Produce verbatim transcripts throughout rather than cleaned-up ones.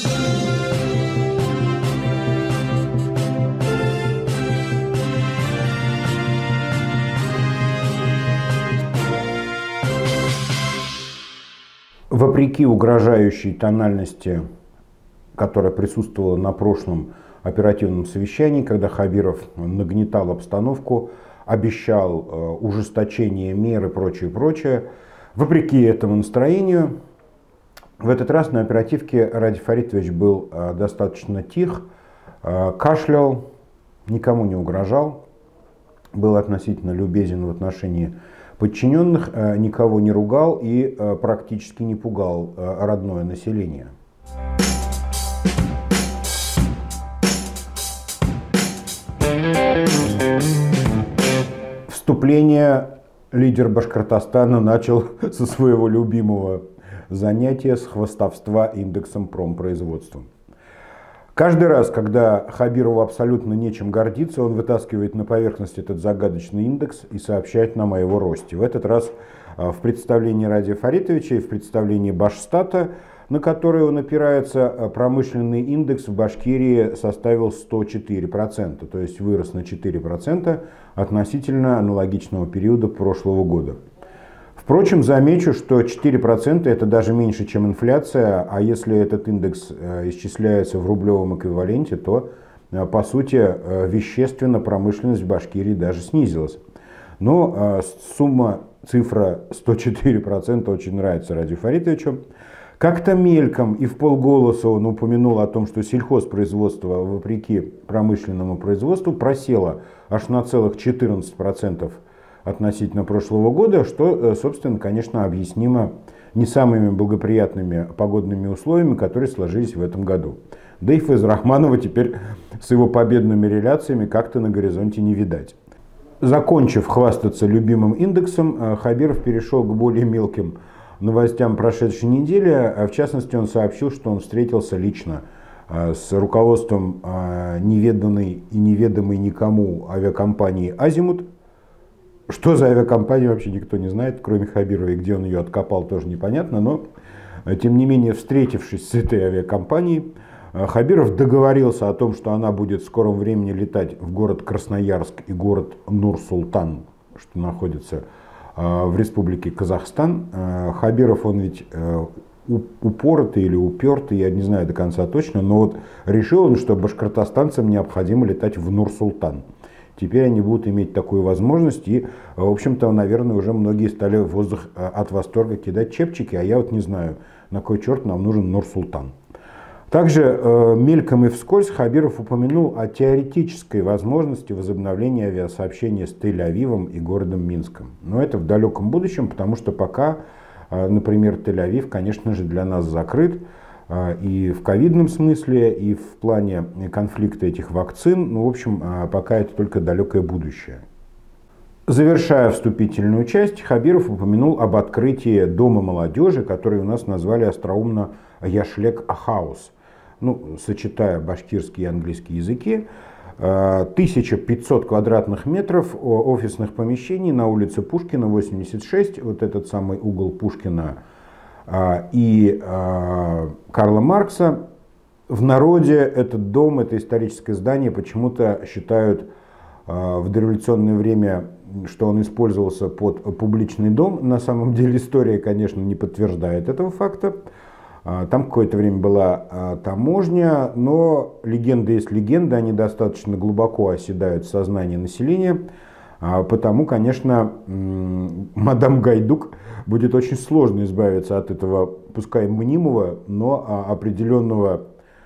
Вопреки угрожающей тональности, которая присутствовала на прошлом оперативном совещании, когда Хабиров нагнетал обстановку, обещал ужесточение мер и прочее, прочее, вопреки этому настроению, в этот раз на оперативке Радий Фаритович был достаточно тих, кашлял, никому не угрожал, был относительно любезен в отношении подчиненных, никого не ругал и практически не пугал родное население. Вступление лидер Башкортостана начал со своего любимого занятия, с хвастовства индексом промпроизводства. Каждый раз, когда Хабирову абсолютно нечем гордиться, он вытаскивает на поверхность этот загадочный индекс и сообщает нам о его росте. В этот раз в представлении Радия Фаритовича и в представлении Башстата, на который он опирается, промышленный индекс в Башкирии составил сто четыре процента, то есть вырос на четыре процента относительно аналогичного периода прошлого года. Впрочем, замечу, что четыре процента это даже меньше, чем инфляция, а если этот индекс исчисляется в рублевом эквиваленте, то, по сути, вещественно промышленность в Башкирии даже снизилась. Но сумма, цифра сто четыре процента очень нравится Радию Фаритовичу. Как-то мельком и вполголоса он упомянул о том, что сельхозпроизводство, вопреки промышленному производству, просело аж на целых четырнадцать процентов относительно прошлого года, что, собственно, конечно, объяснимо не самыми благоприятными погодными условиями, которые сложились в этом году. Да и Файзрахманова теперь с его победными реляциями как-то на горизонте не видать. Закончив хвастаться любимым индексом, Хабиров перешел к более мелким новостям прошедшей недели. В частности, он сообщил, что он встретился лично с руководством неведанной и неведомой никому авиакомпании «Азимут». Что за авиакомпания, вообще никто не знает, кроме Хабирова, и где он ее откопал, тоже непонятно. Но, тем не менее, встретившись с этой авиакомпанией, Хабиров договорился о том, что она будет в скором времени летать в город Красноярск и город Нур-Султан, что находится в республике Казахстан. Хабиров, он ведь упоротый или упертый, я не знаю до конца точно, но вот решил он, что башкортостанцам необходимо летать в Нур-Султан. Теперь они будут иметь такую возможность, и, в общем-то, наверное, уже многие стали в воздух от восторга кидать чепчики, а я вот не знаю, на кой черт нам нужен Нур-Султан. Также э, мельком и вскользь Хабиров упомянул о теоретической возможности возобновления авиасообщения с Тель-Авивом и городом Минском. Но это в далеком будущем, потому что пока, э, например, Тель-Авив, конечно же, для нас закрыт. И в ковидном смысле, и в плане конфликта этих вакцин. Ну, в общем, пока это только далекое будущее. Завершая вступительную часть, Хабиров упомянул об открытии Дома молодежи, который у нас назвали остроумно Яшлек-Хаус. Ну, сочетая башкирский и английский языки. тысяча пятьсот квадратных метров офисных помещений на улице Пушкина, восемьдесят шесть. Вот этот самый угол Пушкина и Карла Маркса. В народе этот дом, это историческое здание почему-то считают в дореволюционное время, что он использовался под публичный дом. На самом деле история, конечно, не подтверждает этого факта. Там какое-то время была таможня, но легенда есть легенда, они достаточно глубоко оседают в сознании населения. Потому, конечно, мадам Гайдук будет очень сложно избавиться от этого, пускай мнимого, но определенного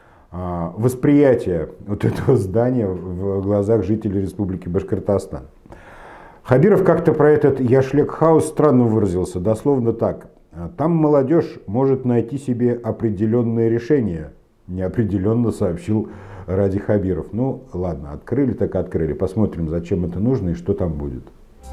восприятия вот этого здания в глазах жителей Республики Башкортостан. Хабиров как-то про этот Яшлек-хаус странно выразился, дословно так. Там молодежь может найти себе определенные решения, неопределенно сообщил Радий Хабиров. Ну ладно, открыли так открыли. Посмотрим, зачем это нужно и что там будет.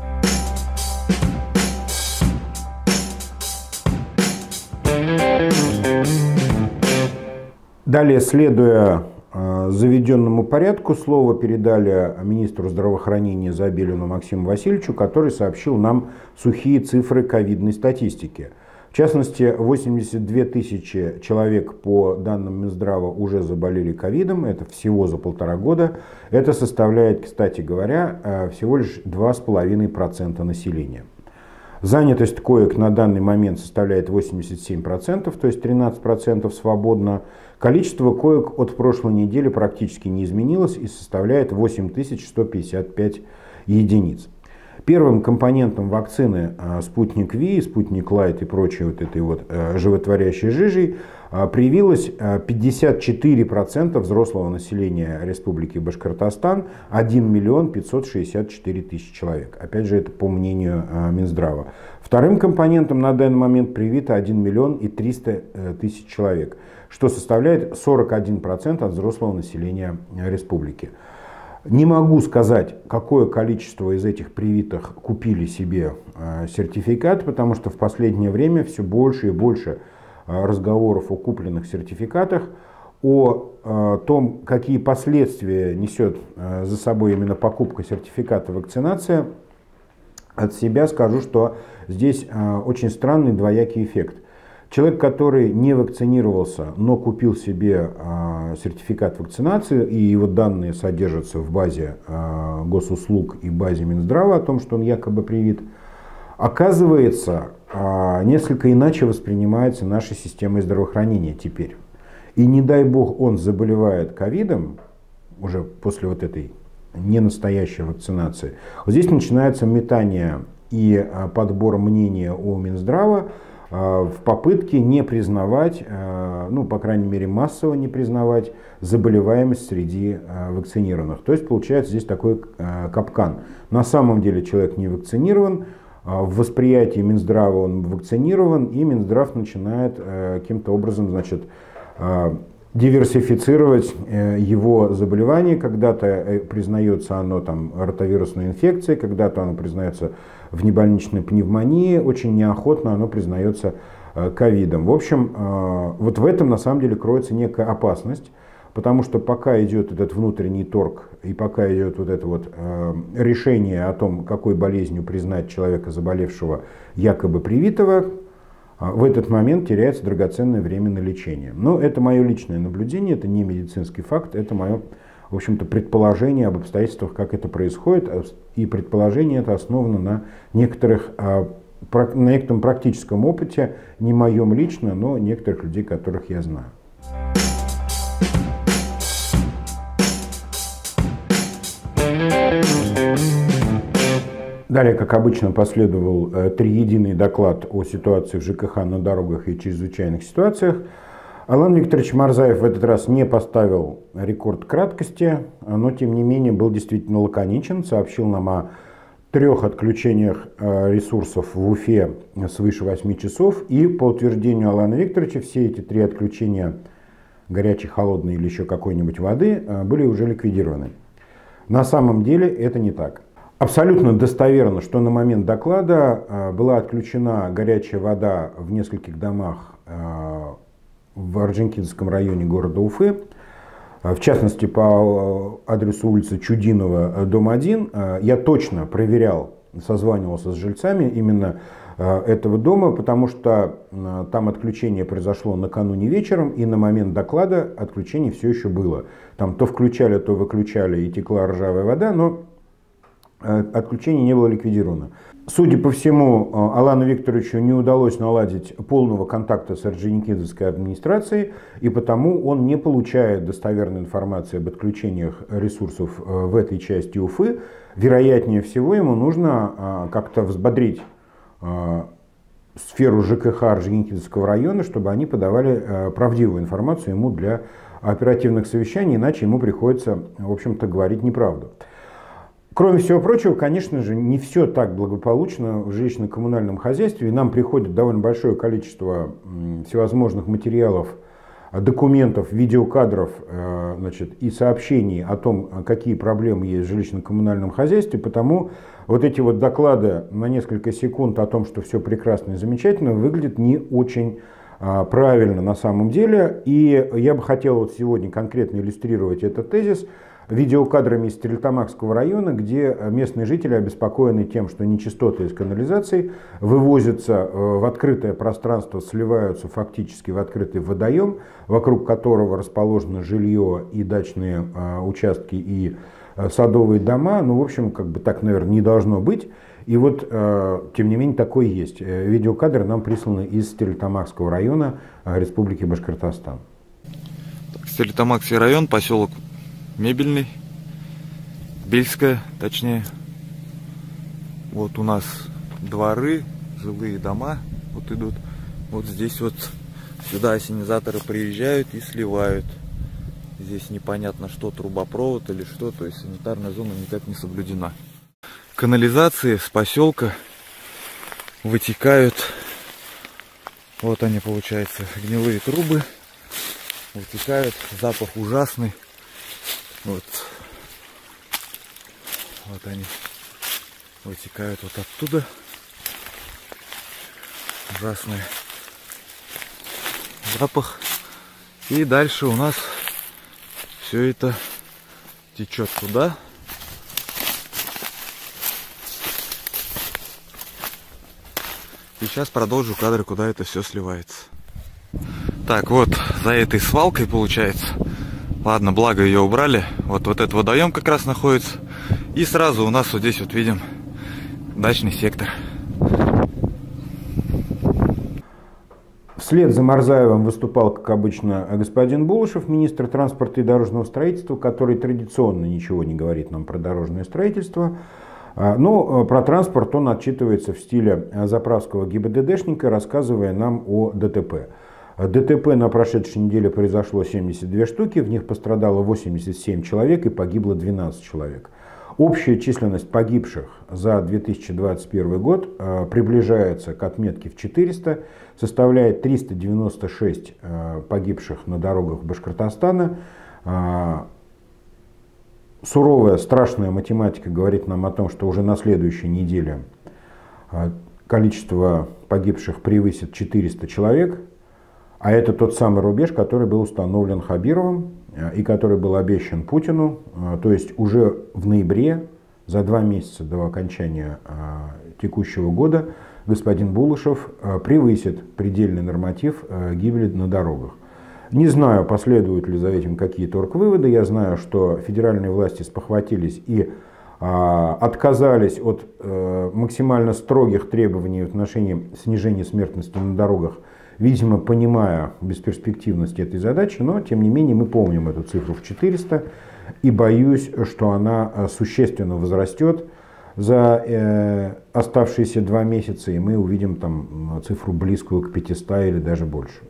Далее, следуя э, заведенному порядку, слово передали министру здравоохранения Забелину Максиму Васильевичу, который сообщил нам сухие цифры ковидной статистики. В частности, восемьдесят две тысячи человек, по данным Минздрава, уже заболели ковидом, это всего за полтора года. Это составляет, кстати говоря, всего лишь два с половиной процента населения. Занятость коек на данный момент составляет восемьдесят семь процентов, то есть тринадцать процентов свободно. Количество коек от прошлой недели практически не изменилось и составляет восемь тысяч сто пятьдесят пять единиц. Первым компонентом вакцины Спутник Ви, Спутник Лайт и прочей вот этой вот животворящей жижей привилось пятьдесят четыре процента взрослого населения Республики Башкортостан, один миллион пятьсот шестьдесят четыре тысячи человек. Опять же, это по мнению Минздрава. Вторым компонентом на данный момент привито один миллион и триста тысяч человек, что составляет сорок один процент от взрослого населения республики. Не могу сказать, какое количество из этих привитых купили себе сертификат, потому что в последнее время все больше и больше разговоров о купленных сертификатах, о том, какие последствия несет за собой именно покупка сертификата вакцинации. От себя скажу, что здесь очень странный двоякий эффект. Человек, который не вакцинировался, но купил себе э, сертификат вакцинации, и его данные содержатся в базе э, госуслуг и базе Минздрава о том, что он якобы привит, оказывается, э, несколько иначе воспринимается нашей системой здравоохранения теперь. И не дай бог он заболевает ковидом, уже после вот этой ненастоящей вакцинации, вот здесь начинается метание и э, подбор мнения о Минздрава, в попытке не признавать, ну, по крайней мере, массово не признавать заболеваемость среди вакцинированных. То есть получается здесь такой капкан. На самом деле человек не вакцинирован, в восприятии Минздрава он вакцинирован, и Минздрав начинает каким-то образом, значит, диверсифицировать его заболевание. Когда-то признается оно там ротовирусной инфекцией, когда-то оно признается внебольничной пневмонии, очень неохотно оно признается ковидом. В общем, вот в этом на самом деле кроется некая опасность, потому что пока идет этот внутренний торг и пока идет вот это вот решение о том, какой болезнью признать человека, заболевшего якобы привитого, в этот момент теряется драгоценное время на лечение. Но это мое личное наблюдение, это не медицинский факт, это мое, в общем-то, предположение об обстоятельствах, как это происходит. И предположение это основано на, некоторых, на некотором практическом опыте, не моем лично, но некоторых людей, которых я знаю. Далее, как обычно, последовал э, триединый доклад о ситуации в ЖКХ, на дорогах и чрезвычайных ситуациях. Алан Викторович Марзаев в этот раз не поставил рекорд краткости, но, тем не менее, был действительно лаконичен, сообщил нам о трех отключениях э, ресурсов в Уфе свыше восьми часов. И, по утверждению Алана Викторовича, все эти три отключения горячей, холодной или еще какой-нибудь воды э, были уже ликвидированы. На самом деле это не так. Абсолютно достоверно, что на момент доклада была отключена горячая вода в нескольких домах в Орджоникидзевском районе города Уфы, в частности по адресу улицы Чудинова, дом один. Я точно проверял, созванивался с жильцами именно этого дома, потому что там отключение произошло накануне вечером, и на момент доклада отключение все еще было. Там то включали, то выключали, и текла ржавая вода, но отключение не было ликвидировано. Судя по всему, Алану Викторовичу не удалось наладить полного контакта с Орджоникидзевской администрацией, и потому он не получает достоверной информации об отключениях ресурсов в этой части Уфы. Вероятнее всего, ему нужно как-то взбодрить сферу ЖКХ Орджоникидзевского района, чтобы они подавали правдивую информацию ему для оперативных совещаний, иначе ему приходится, в общем-то, говорить неправду. Кроме всего прочего, конечно же, не все так благополучно в жилищно-коммунальном хозяйстве, и нам приходит довольно большое количество всевозможных материалов, документов, видеокадров, значит, и сообщений о том, какие проблемы есть в жилищно-коммунальном хозяйстве, потому вот эти вот доклады на несколько секунд о том, что все прекрасно и замечательно, выглядят не очень правильно на самом деле. И я бы хотел вот сегодня конкретно иллюстрировать этот тезис видеокадрами из Стерлитамакского района, где местные жители обеспокоены тем, что нечистоты из канализации вывозятся в открытое пространство, сливаются фактически в открытый водоем, вокруг которого расположено жилье и дачные участки, и садовые дома. Ну, в общем, как бы так, наверное, не должно быть. И вот, тем не менее, такое есть. Видеокадры нам присланы из Стерлитамакского района Республики Башкортостан. Стерлитамакский район, поселок Мебельный, Бельская, точнее. Вот у нас дворы, жилые дома вот идут. Вот здесь вот сюда ассенизаторы приезжают и сливают. Здесь непонятно, что трубопровод или что, то есть санитарная зона никак не соблюдена. Канализации с поселка вытекают, вот они, получается, гнилые трубы вытекают, запах ужасный. Вот, вот они вытекают вот оттуда. Ужасный запах. И дальше у нас все это течет туда. И сейчас продолжу кадры, куда это все сливается. Так, вот за этой свалкой получается. Ладно, благо ее убрали. Вот, вот этот водоем как раз находится. И сразу у нас вот здесь вот видим дачный сектор. Вслед за Марзаевым выступал, как обычно, господин Булышев, министр транспорта и дорожного строительства, который традиционно ничего не говорит нам про дорожное строительство. Но про транспорт он отчитывается в стиле заправского ГИБДДшника, рассказывая нам о ДТП. ДТП на прошедшей неделе произошло семьдесят две штуки, в них пострадало восемьдесят семь человек и погибло двенадцать человек. Общая численность погибших за две тысячи двадцать первый год приближается к отметке в четыреста, составляет триста девяносто шесть погибших на дорогах Башкортостана. Суровая, страшная математика говорит нам о том, что уже на следующей неделе количество погибших превысит четыреста человек. А это тот самый рубеж, который был установлен Хабировым и который был обещан Путину. То есть уже в ноябре, за два месяца до окончания текущего года, господин Булышев превысит предельный норматив гибели на дорогах. Не знаю, последуют ли за этим какие-то оргвыводы. Я знаю, что федеральные власти спохватились и отказались от максимально строгих требований в отношении снижения смертности на дорогах, видимо, понимая бесперспективность этой задачи, но, тем не менее, мы помним эту цифру в четыреста, и боюсь, что она существенно возрастет за э, оставшиеся два месяца, и мы увидим там цифру близкую к пятистам или даже больше.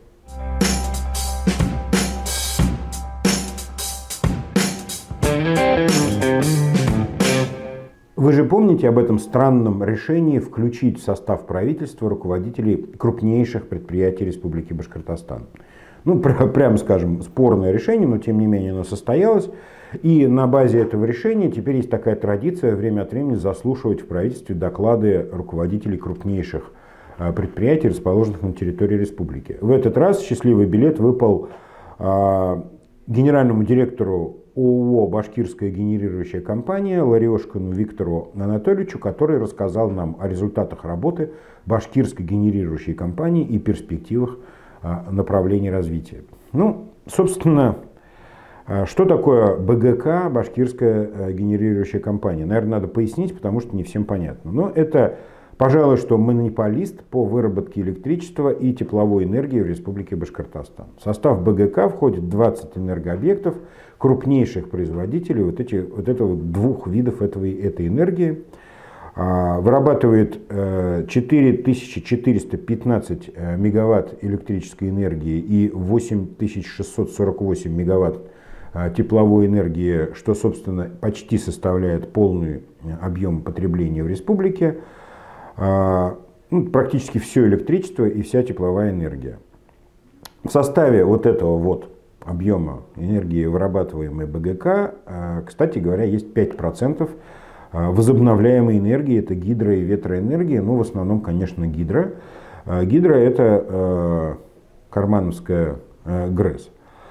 Вы же помните об этом странном решении включить в состав правительства руководителей крупнейших предприятий Республики Башкортостан. Ну, прямо скажем, спорное решение, но тем не менее оно состоялось. И на базе этого решения теперь есть такая традиция время от времени заслушивать в правительстве доклады руководителей крупнейших предприятий, расположенных на территории республики. В этот раз счастливый билет выпал генеральному директору ООО «Башкирская генерирующая компания» Лариошкину Виктору Анатольевичу, который рассказал нам о результатах работы Башкирской генерирующей компании и перспективах направлений развития. Ну, собственно, что такое БГК, Башкирская генерирующая компания? Наверное, надо пояснить, потому что не всем понятно. Но это, пожалуй, что монополист по выработке электричества и тепловой энергии в Республике Башкортостан. В состав БГК входит двадцать энергообъектов, крупнейших производителей вот, эти, вот этого двух видов этой, этой энергии. Вырабатывает четыре тысячи четыреста пятнадцать мегаватт электрической энергии и восемь тысяч шестьсот сорок восемь мегаватт тепловой энергии, что, собственно, почти составляет полный объем потребления в республике. Ну, практически все электричество и вся тепловая энергия. В составе вот этого вот объема энергии, вырабатываемой БГК, кстати говоря, есть пять процентов возобновляемой энергии. Это гидро- и ветроэнергия, ну, в основном, конечно, гидро. Гидро — это кармановская ГРЭС.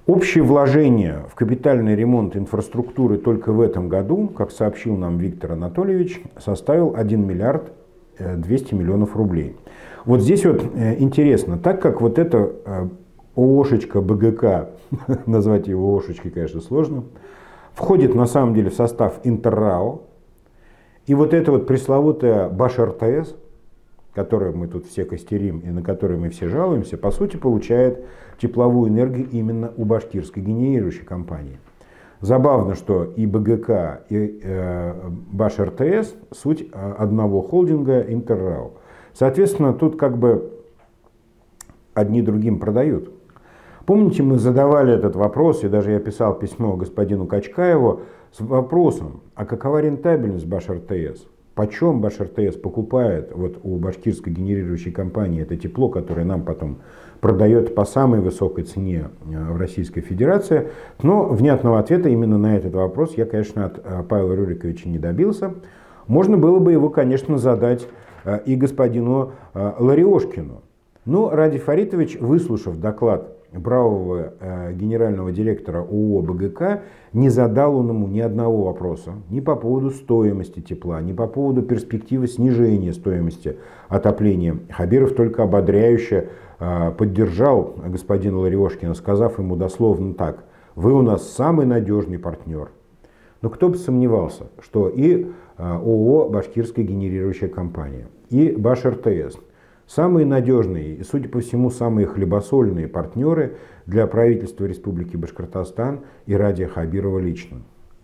Общее вложение в капитальный ремонт инфраструктуры только в этом году, как сообщил нам Виктор Анатольевич, составил один миллиард двести миллионов рублей. Вот здесь вот интересно, так как вот эта ООшечка БГК, назвать его ООшечкой, конечно, сложно, входит на самом деле в состав Интеррао, и вот это вот пресловутая Баш-РТС, которую мы тут все костерим и на которую мы все жалуемся, по сути получает тепловую энергию именно у башкирской генерирующей компании. Забавно, что и БГК, и э, Баш-РТС суть одного холдинга Интеррао. Соответственно, тут как бы одни другим продают. Помните, мы задавали этот вопрос, и даже я писал письмо господину Качкаеву с вопросом, а какова рентабельность Баш-РТС? Почем Баш-РТС покупает вот у башкирской генерирующей компании это тепло, которое нам потом продает по самой высокой цене в Российской Федерации? Но внятного ответа именно на этот вопрос я, конечно, от Павла Рюриковича не добился. Можно было бы его, конечно, задать и господину Лариошкину. Но Радий Фаритович, выслушав доклад бравого э, генерального директора ООО БГК, не задал он ему ни одного вопроса ни по поводу стоимости тепла, ни по поводу перспективы снижения стоимости отопления. Хабиров только ободряюще э, поддержал господина Лариошкина, сказав ему дословно так: «Вы у нас самый надежный партнер». Но кто бы сомневался, что и э, ООО «Башкирская генерирующая компания», и Баш-РТС самые надежные и, судя по всему, самые хлебосольные партнеры для правительства Республики Башкортостан и Радия Хабирова лично.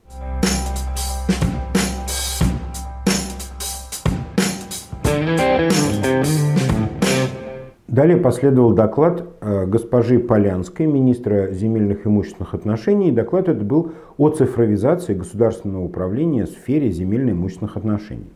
Далее последовал доклад госпожи Полянской, министра земельных и имущественных отношений. Доклад этот был о цифровизации государственного управления в сфере земельно-имущественных отношений.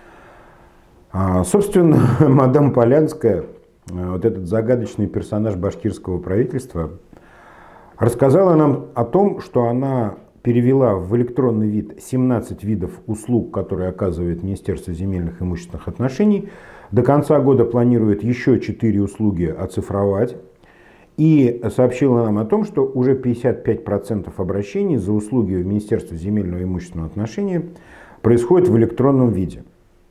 Собственно, мадам Полянская, вот этот загадочный персонаж башкирского правительства, рассказала нам о том, что она перевела в электронный вид семнадцать видов услуг, которые оказывает Министерство земельных и имущественных отношений. До конца года планирует еще четыре услуги оцифровать. И сообщила нам о том, что уже пятьдесят пять процентов обращений за услуги в Министерство земельного и имущественного отношения происходит в электронном виде.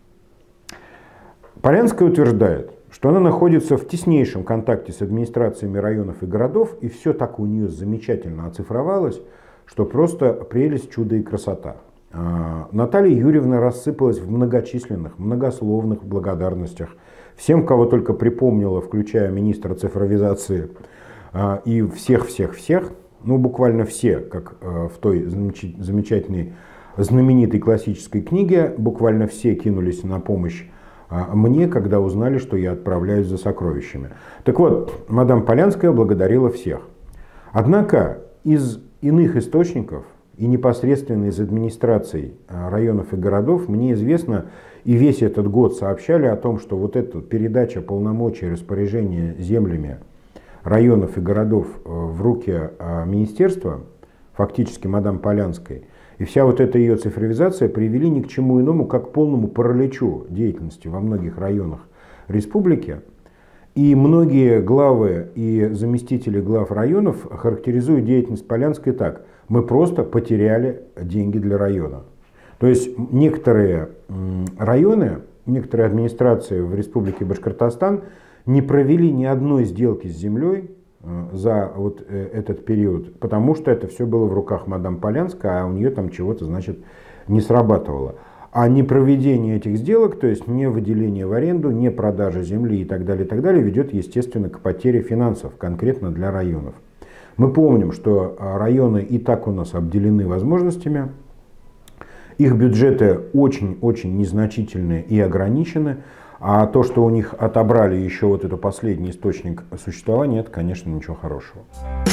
Полянская утверждает, что она находится в теснейшем контакте с администрациями районов и городов, и все так у нее замечательно оцифровалось, что просто прелесть, чудо и красота. Наталья Юрьевна рассыпалась в многочисленных, многословных благодарностях всем, кого только припомнила, включая министра цифровизации и всех-всех-всех, ну буквально все, как в той замечательной, знаменитой классической книге, буквально все кинулись на помощь мне, когда узнали, что я отправляюсь за сокровищами. Так вот, мадам Полянская благодарила всех. Однако из иных источников и непосредственно из администраций районов и городов мне известно, и весь этот год сообщали о том, что вот эта передача полномочий распоряжения землями районов и городов в руки министерства, фактически мадам Полянской, и вся вот эта ее цифровизация привели ни к чему иному, как к полному параличу деятельности во многих районах республики. И многие главы и заместители глав районов характеризуют деятельность Полянской так: мы просто потеряли деньги для района. То есть некоторые районы, некоторые администрации в Республике Башкортостан не провели ни одной сделки с землей за вот этот период, потому что это все было в руках мадам Полянской, а у нее там чего-то, значит, не срабатывало. А не проведение этих сделок, то есть не выделение в аренду, не продажа земли и так далее, и так далее, ведет, естественно, к потере финансов, конкретно для районов. Мы помним, что районы и так у нас обделены возможностями, их бюджеты очень-очень незначительны и ограничены, а то, что у них отобрали еще вот этот последний источник существования, это, конечно, ничего хорошего.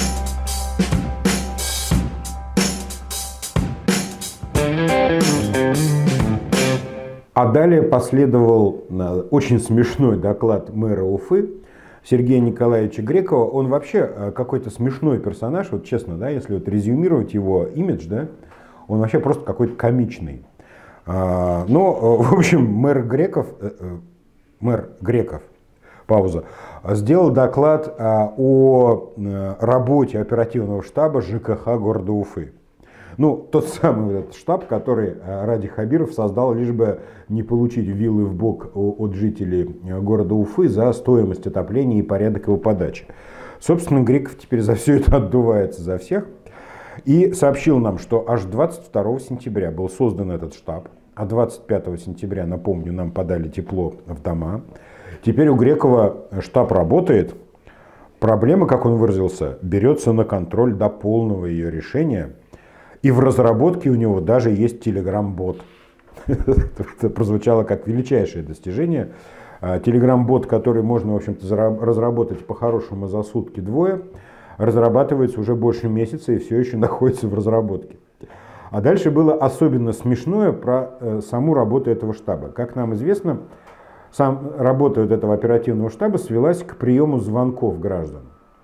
А далее последовал очень смешной доклад мэра Уфы Сергея Николаевича Грекова. Он вообще какой-то смешной персонаж, вот честно, да, если вот резюмировать его имидж, да, он вообще просто какой-то комичный. Но, в общем, мэр Греков, мэр Греков пауза, сделал доклад о работе оперативного штаба ЖКХ города Уфы. Ну, тот самый этот штаб, который Ради Хабиров создал, лишь бы не получить вилы в бок от жителей города Уфы за стоимость отопления и порядок его подачи. Собственно, Греков теперь за все это отдувается за всех. И сообщил нам, что аж двадцать второго сентября был создан этот штаб, а двадцать пятого сентября, напомню, нам подали тепло в дома. Теперь у Грекова штаб работает. Проблема, как он выразился, берется на контроль до полного ее решения. И в разработке у него даже есть телеграм-бот. Это прозвучало как величайшее достижение. Телеграм-бот, который можно, в общем-то, разработать по-хорошему за сутки-двое, разрабатывается уже больше месяца и все еще находится в разработке. А дальше было особенно смешное про саму работу этого штаба. Как нам известно, сам работа вот этого оперативного штаба свелась к приему звонков граждан.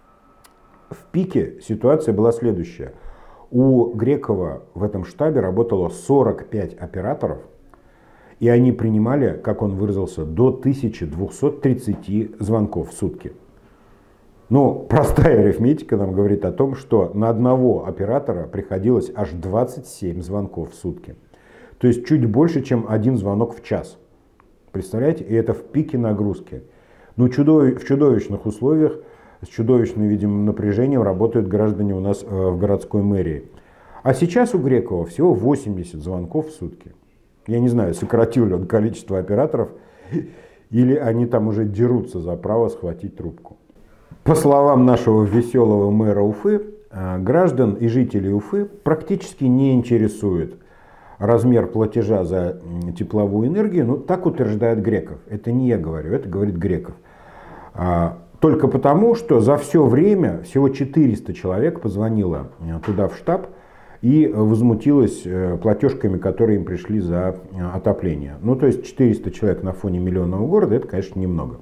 В пике ситуация была следующая. У Грекова в этом штабе работало сорок пять операторов, и они принимали, как он выразился, до тысячи двухсот тридцати звонков в сутки. Ну, простая арифметика нам говорит о том, что на одного оператора приходилось аж двадцать семь звонков в сутки. То есть чуть больше, чем один звонок в час. Представляете? И это в пике нагрузки. Ну, чудов... в чудовищных условиях, с чудовищным, видимо, напряжением работают граждане у нас в городской мэрии. А сейчас у Грекова всего восемьдесят звонков в сутки. Я не знаю, сократил ли он количество операторов, или они там уже дерутся за право схватить трубку. По словам нашего веселого мэра Уфы, граждан и жителей Уфы практически не интересует размер платежа за тепловую энергию. Ну, так утверждает Греков. Это не я говорю, это говорит Греков. Только потому, что за все время всего четыреста человек позвонило туда в штаб и возмутилось платежками, которые им пришли за отопление. Ну, то есть четыреста человек на фоне миллионного города, это, конечно, немного.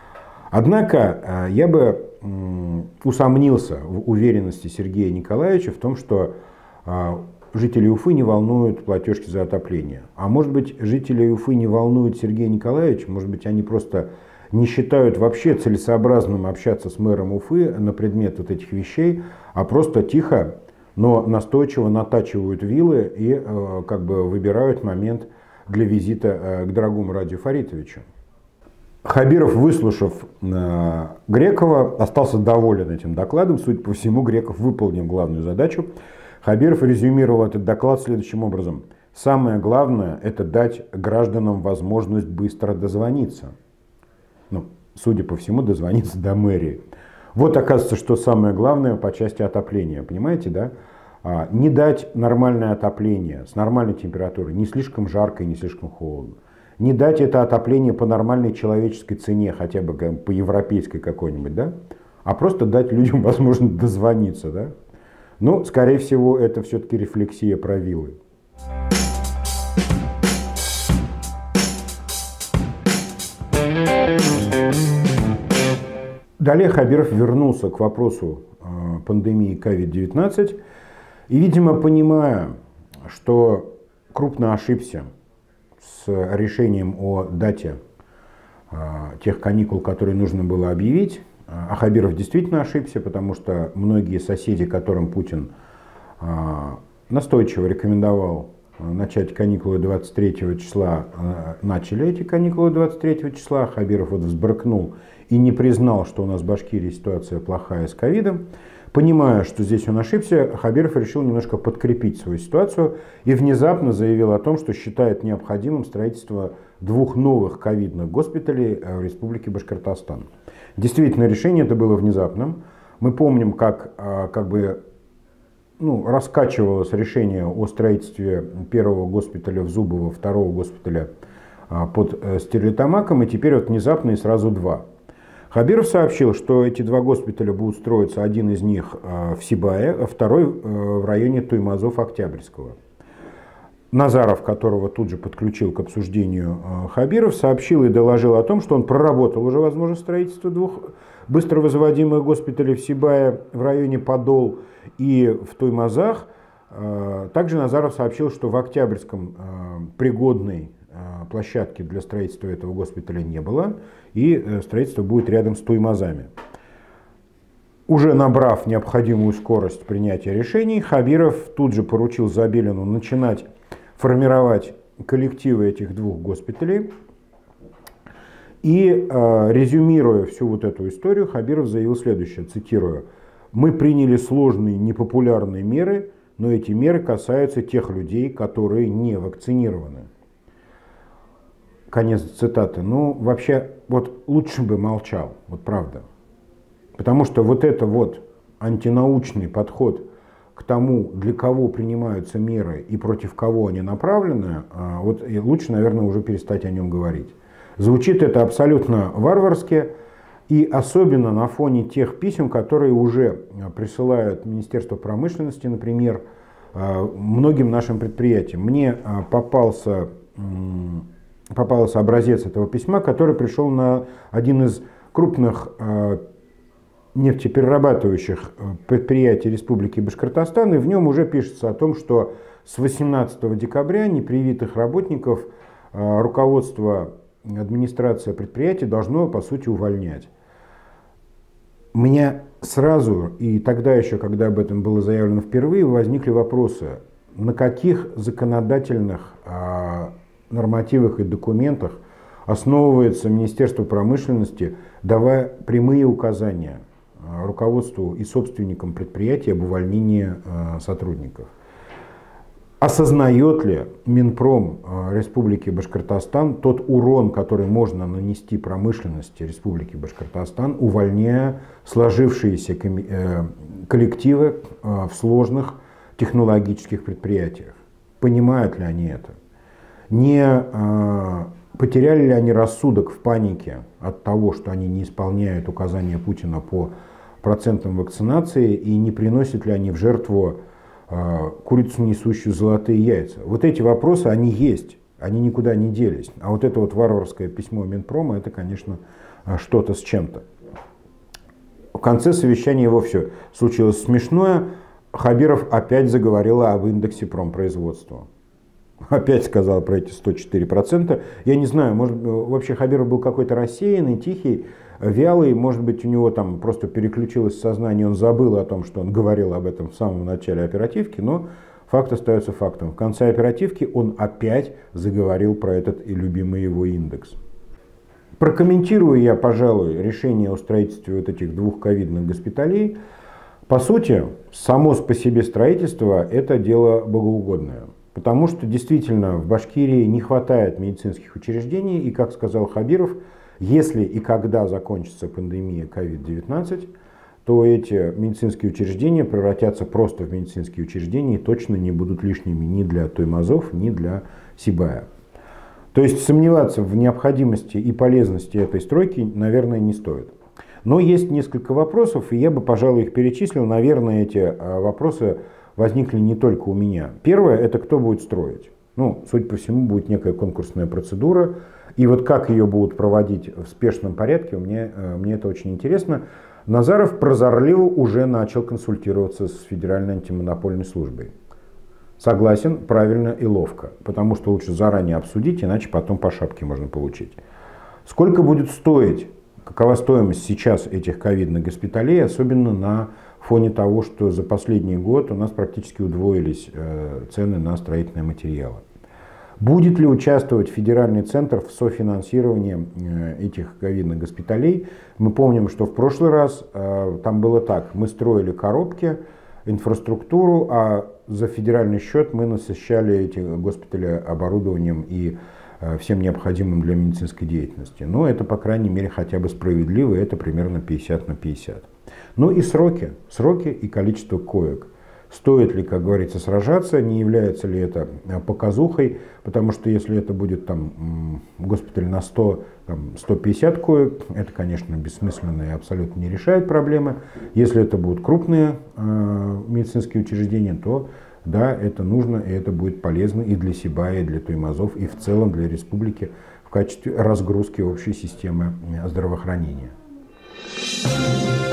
Однако я бы усомнился в уверенности Сергея Николаевича в том, что жителей Уфы не волнуют платежки за отопление. А может быть, жителей Уфы не волнует Сергей Николаевич, может быть, они просто не считают вообще целесообразным общаться с мэром Уфы на предмет вот этих вещей, а просто тихо, но настойчиво натачивают вилы и э, как бы выбирают момент для визита э, к дорогому Радию Фаритовичу. Хабиров, выслушав э, Грекова, остался доволен этим докладом. Судя по всему, Греков выполнил главную задачу. Хабиров резюмировал этот доклад следующим образом. Самое главное – это дать гражданам возможность быстро дозвониться. Ну, судя по всему, дозвониться до мэрии. Вот оказывается, что самое главное по части отопления. Понимаете, да? А, не дать нормальное отопление с нормальной температурой, не слишком жарко и не слишком холодно. Не дать это отопление по нормальной человеческой цене, хотя бы по европейской какой-нибудь, да? А просто дать людям возможность дозвониться, да? Ну, скорее всего, это все-таки рефлексия про виллы. Далее Хабиров вернулся к вопросу э, пандемии ковид девятнадцать и, видимо, понимая, что крупно ошибся с решением о дате э, тех каникул, которые нужно было объявить, а Хабиров действительно ошибся, потому что многие соседи, которым Путин э, настойчиво рекомендовал начать каникулы двадцать третьего числа, э, начали эти каникулы двадцать третьего числа. Хабиров вот взбрыкнул и не признал, что у нас в Башкирии ситуация плохая с ковидом. Понимая, что здесь он ошибся, Хабиров решил немножко подкрепить свою ситуацию и внезапно заявил о том, что считает необходимым строительство двух новых ковидных госпиталей в Республике Башкортостан. Действительно, решение это было внезапным. Мы помним, как, как бы, ну, раскачивалось решение о строительстве первого госпиталя в Зубово, второго госпиталя под Стерлитамаком, и теперь вот внезапно и сразу два. Хабиров сообщил, что эти два госпиталя будут строиться, один из них в Сибае, а второй в районе Туймазов-Октябрьского. Назаров, которого тут же подключил к обсуждению Хабиров, сообщил и доложил о том, что он проработал уже возможность строительства двух быстро возводимых госпиталей в Сибае в районе Подол и в Туймазах. Также Назаров сообщил, что в Октябрьском пригодный площадки для строительства этого госпиталя не было, и строительство будет рядом с Туймазами. Уже набрав необходимую скорость принятия решений, Хабиров тут же поручил Забелину начинать формировать коллективы этих двух госпиталей. И э, резюмируя всю вот эту историю, Хабиров заявил следующее, цитирую: «Мы приняли сложные непопулярные меры, но эти меры касаются тех людей, которые не вакцинированы». Конец цитаты. Ну, вообще, вот лучше бы молчал, вот правда. Потому что вот это вот антинаучный подход к тому, для кого принимаются меры и против кого они направлены, вот лучше, наверное, уже перестать о нем говорить. Звучит это абсолютно варварски, и особенно на фоне тех писем, которые уже присылают Министерство промышленности, например, многим нашим предприятиям. Мне попался, попался образец этого письма, который пришел на один из крупных нефтеперерабатывающих предприятий Республики Башкортостан, и в нем уже пишется о том, что с восемнадцатого декабря непривитых работников руководство, администрация предприятия должно, по сути, увольнять. У меня сразу, и тогда еще, когда об этом было заявлено впервые, возникли вопросы, на каких законодательных нормативах и документах основывается Министерство промышленности, давая прямые указания руководству и собственникам предприятия об увольнении сотрудников. Осознает ли Минпром Республики Башкортостан тот урон, который можно нанести промышленности Республики Башкортостан, увольняя сложившиеся коллективы в сложных технологических предприятиях? Понимают ли они это? Не потеряли ли они рассудок в панике от того, что они не исполняют указания Путина по процентам вакцинации, и не приносят ли они в жертву курицу, несущую золотые яйца? Вот эти вопросы, они есть, они никуда не делись. А вот это вот варварское письмо Минпрома, это, конечно, что-то с чем-то. В конце совещания его все случилось смешное. Хабиров опять заговорил об индексе промпроизводства. Опять сказал про эти сто четыре процента. Я не знаю, может, вообще Хабиров был какой-то рассеянный, тихий, вялый. Может быть, у него там просто переключилось сознание, он забыл о том, что он говорил об этом в самом начале оперативки. Но факт остается фактом. В конце оперативки он опять заговорил про этот и любимый его индекс. Прокомментирую я, пожалуй, решение о строительстве вот этих двух ковидных госпиталей. По сути, само по себе строительство – это дело богоугодное. Потому что действительно в Башкирии не хватает медицинских учреждений, и, как сказал Хабиров, если и когда закончится пандемия ковид девятнадцать, то эти медицинские учреждения превратятся просто в медицинские учреждения и точно не будут лишними ни для Туймазов, ни для Сибая. То есть сомневаться в необходимости и полезности этой стройки, наверное, не стоит. Но есть несколько вопросов, и я бы, пожалуй, их перечислил. Наверное, эти вопросы возникли не только у меня. Первое, это кто будет строить. Ну, судя по всему, будет некая конкурсная процедура. И вот как ее будут проводить в спешном порядке, мне, мне это очень интересно. Назаров прозорливо уже начал консультироваться с Федеральной антимонопольной службой. Согласен, правильно и ловко. Потому что лучше заранее обсудить, иначе потом по шапке можно получить. Сколько будет стоить, какова стоимость сейчас этих ковидных госпиталей, особенно на фоне того, что за последний год у нас практически удвоились цены на строительные материалы. Будет ли участвовать федеральный центр в софинансировании этих ковидных госпиталей? Мы помним, что в прошлый раз там было так. Мы строили коробки, инфраструктуру, а за федеральный счет мы насыщали эти госпитали оборудованием и всем необходимым для медицинской деятельности. Но это, по крайней мере, хотя бы справедливо, это примерно пятьдесят на пятьдесят. Ну и сроки, сроки и количество коек. Стоит ли, как говорится, сражаться, не является ли это показухой, потому что если это будет там госпиталь на сто, там, сто пятьдесят коек, это, конечно, бессмысленно и абсолютно не решает проблемы. Если это будут крупные э, медицинские учреждения, то да, это нужно, и это будет полезно и для Сибая, и для Туймазов, и в целом для республики в качестве разгрузки общей системы здравоохранения.